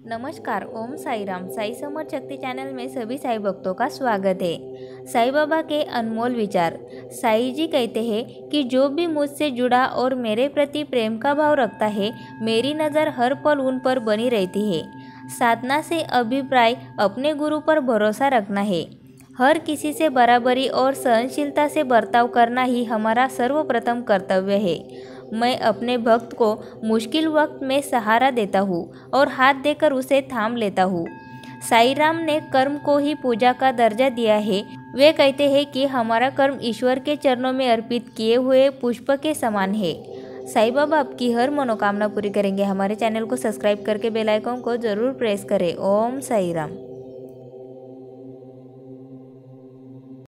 नमस्कार। ओम साई राम। साई समर्थ शक्ति चैनल में सभी साई भक्तों का स्वागत है। साई बाबा के अनमोल विचार। साई जी कहते हैं कि जो भी मुझसे जुड़ा और मेरे प्रति प्रेम का भाव रखता है, मेरी नज़र हर पल उन पर बनी रहती है। साधना से अभिप्राय अपने गुरु पर भरोसा रखना है। हर किसी से बराबरी और सहनशीलता से बर्ताव करना ही हमारा सर्वप्रथम कर्तव्य है। मैं अपने भक्त को मुश्किल वक्त में सहारा देता हूँ और हाथ देकर उसे थाम लेता हूँ। साई राम ने कर्म को ही पूजा का दर्जा दिया है। वे कहते हैं कि हमारा कर्म ईश्वर के चरणों में अर्पित किए हुए पुष्प के समान है। साई बाबा आपकी हर मनोकामना पूरी करेंगे। हमारे चैनल को सब्सक्राइब करके बेल आइकन को ज़रूर प्रेस करें। ओम साई राम।